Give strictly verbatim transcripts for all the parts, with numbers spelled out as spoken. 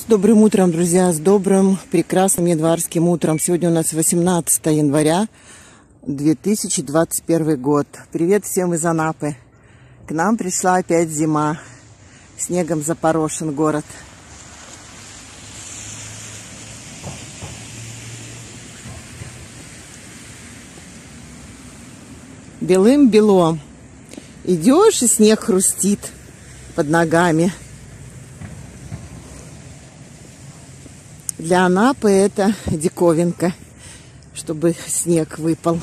Добрым утром, друзья, с добрым, прекрасным январским утром. Сегодня у нас восемнадцатое января две тысячи двадцать первый год. Привет всем из Анапы. К нам пришла опять зима. Снегом запорошен город. Белым-бело. Идешь, и снег хрустит под ногами. Для Анапы это диковинка, чтобы снег выпал.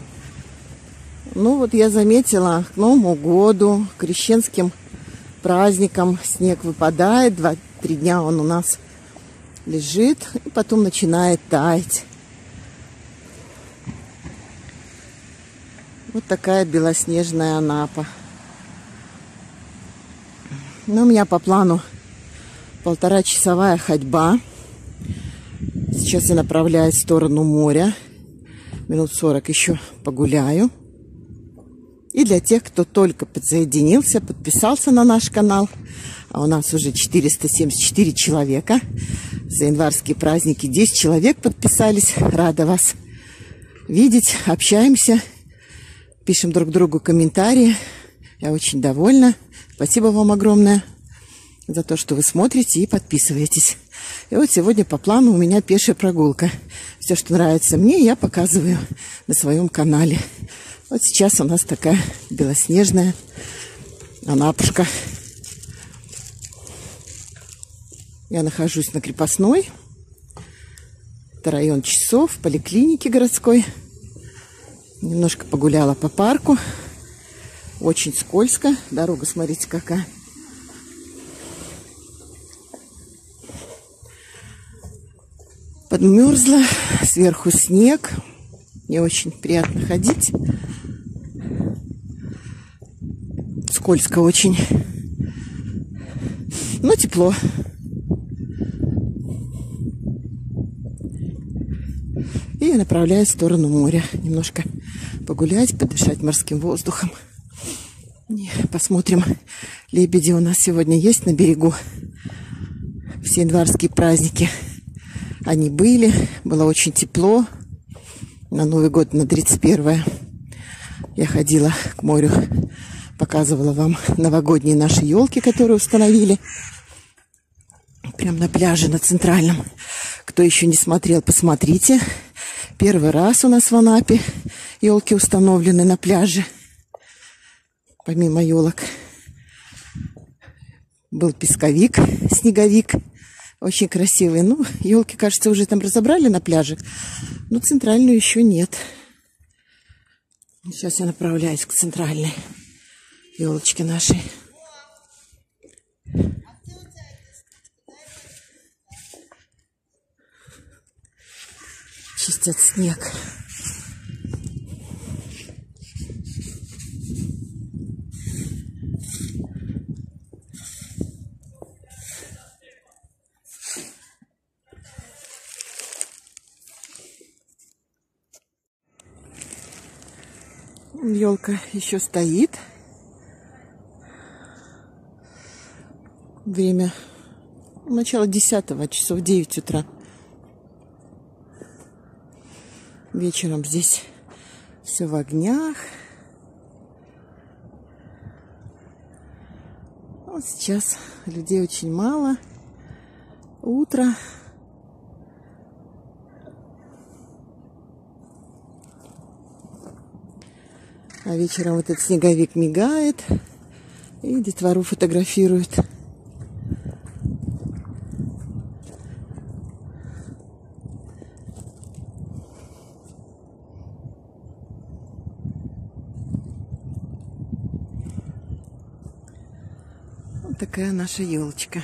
Ну вот я заметила, к Новому году, к крещенским праздникам снег выпадает. Два-три дня он у нас лежит, и потом начинает таять. Вот такая белоснежная Анапа. Но у меня по плану полторачасовая ходьба. Сейчас я направляюсь в сторону моря. Минут сорок еще погуляю. И для тех, кто только подсоединился, подписался на наш канал, а у нас уже четыреста семьдесят четыре человека. За январские праздники десять человек подписались. Рада вас видеть. Общаемся. Пишем друг другу комментарии. Я очень довольна. Спасибо вам огромное за то, что вы смотрите и подписываетесь. И вот сегодня по плану у меня пешая прогулка. Все, что нравится мне, я показываю на своем канале. Вот сейчас у нас такая белоснежная Анапушка. Я нахожусь на Крепостной. Это район Часов, поликлиники городской. Немножко погуляла по парку. Очень скользко. Дорога, смотрите, какая. Подмерзла, сверху снег. Не очень приятно ходить. Скользко очень. Но тепло. И я направляюсь в сторону моря. Немножко погулять, подышать морским воздухом. И посмотрим, лебеди у нас сегодня есть на берегу. Все январские праздники. Они были, было очень тепло. На Новый год, на тридцать первое я ходила к морю, показывала вам новогодние наши елки, которые установили. Прям на пляже, на центральном. Кто еще не смотрел, посмотрите. Первый раз у нас в Анапе елки установлены на пляже. Помимо елок был песковик, снеговик. Очень красивые. Ну, елки, кажется, уже там разобрали на пляже. Но центральную еще нет. Сейчас я направляюсь к центральной елочке нашей. Чистят снег. Елка еще стоит. Время начало десятого, часов девять утра. Вечером здесь все в огнях. Вот сейчас людей очень мало. Утро. А вечером вот этот снеговик мигает, и детвору фотографирует. Вот такая наша елочка.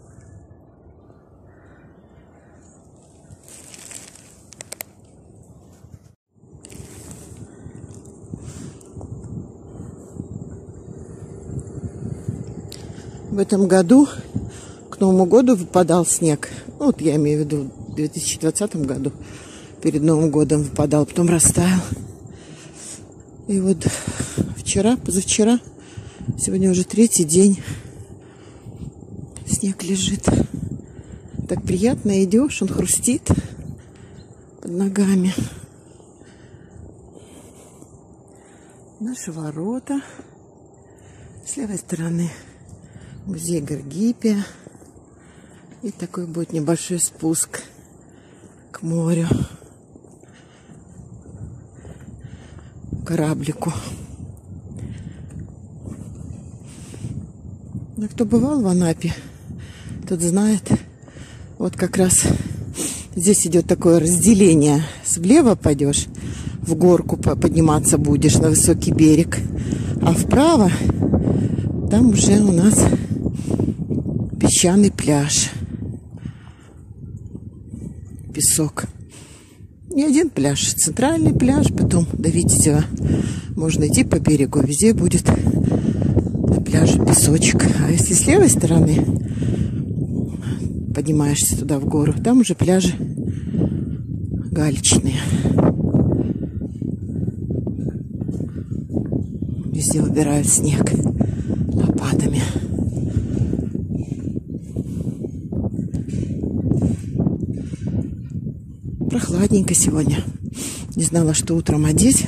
В этом году к Новому году выпадал снег. Ну, вот я имею в виду в две тысячи двадцатом году. Перед Новым годом выпадал, потом растаял. И вот вчера, позавчера, сегодня уже третий день снег лежит. Так приятно идешь, он хрустит под ногами. Наши ворота. С левой стороны музей Гаргипия. И такой будет небольшой спуск к морю. К кораблику. Но кто бывал в Анапе, тот знает. Вот как раз здесь идет такое разделение. Влево пойдешь, в горку подниматься будешь на высокий берег. А вправо там уже у нас песчаный пляж. Песок. Не один пляж. Центральный пляж, потом до Витязева. Можно идти по берегу. Везде будет на пляже песочек. А если с левой стороны поднимаешься туда в гору, там уже пляжи галечные. Везде убирают снег лопатами. Прохладненько сегодня. Не знала, что утром одеть.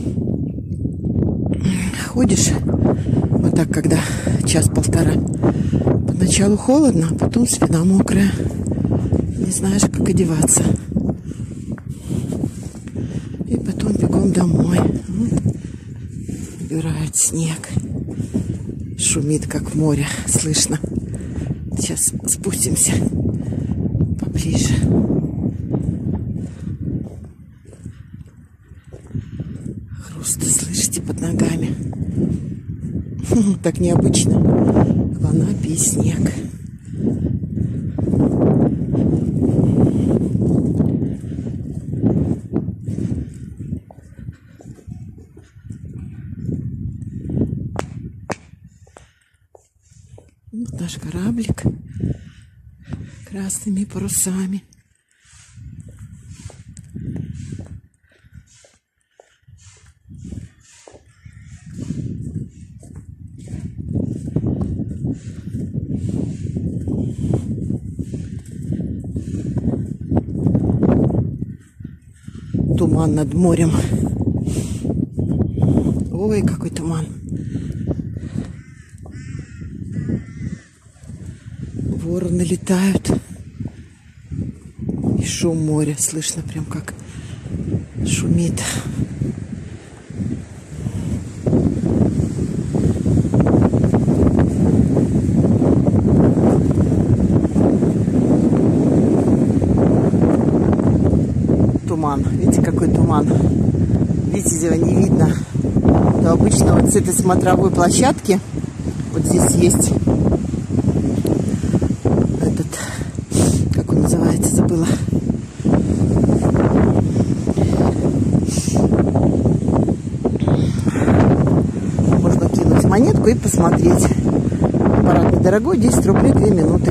Ходишь вот так, когда час-полтора. Поначалу холодно, а потом спина мокрая. Не знаешь, как одеваться. И потом бегом домой. Убирают снег. Шумит, как в море. Слышно. Сейчас спустимся поближе. Хруст слышите под ногами. Так необычно. В Анапе и снег. Вот наш кораблик красными парусами. Туман над морем. Ой, какой туман. Вороны летают. И шум моря. Слышно прям как шумит. Туман. Видите, какой туман. Витязева не видно. То обычно вот с этой смотровой площадки вот здесь есть этот, как он называется, забыла. Можно кинуть монетку и посмотреть. Аппарат недорогой, десять рублей, две минуты.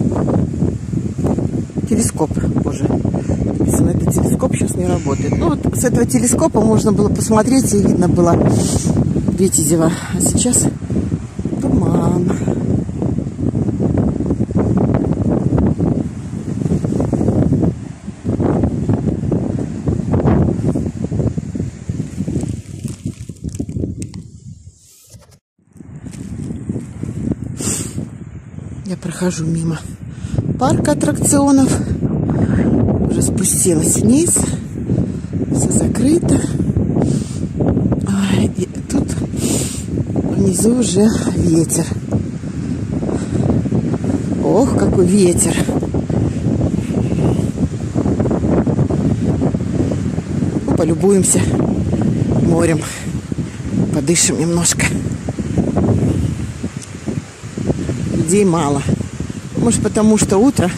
Телескоп, боже. Этот телескоп сейчас не работает. Ну вот с этого телескопа можно было посмотреть, и видно было Витязева. А сейчас туман. Я прохожу мимо парка аттракционов. Уже спустилась вниз. Все закрыто. А, и тут внизу уже ветер. Ох, какой ветер. Ну, полюбуемся морем. Подышим немножко. Людей мало. Может, потому что утро.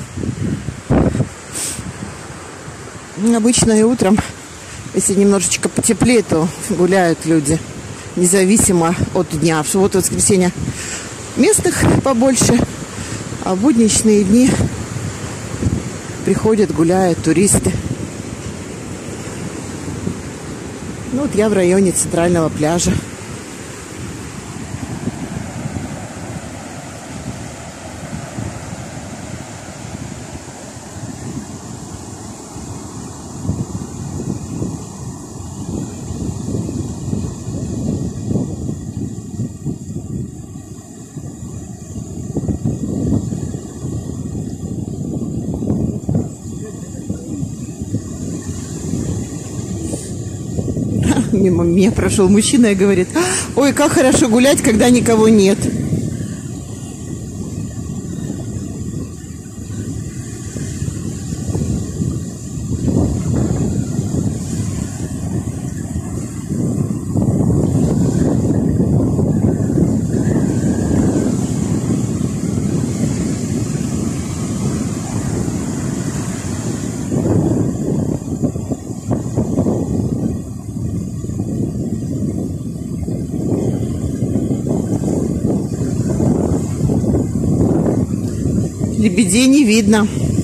Обычно и утром, если немножечко потеплее, то гуляют люди, независимо от дня. В субботу и воскресенье местных побольше, а в будничные дни приходят, гуляют туристы. Ну вот я в районе центрального пляжа. Мимо меня прошел мужчина и говорит: ой, как хорошо гулять, когда никого нет. Лебедей не видно.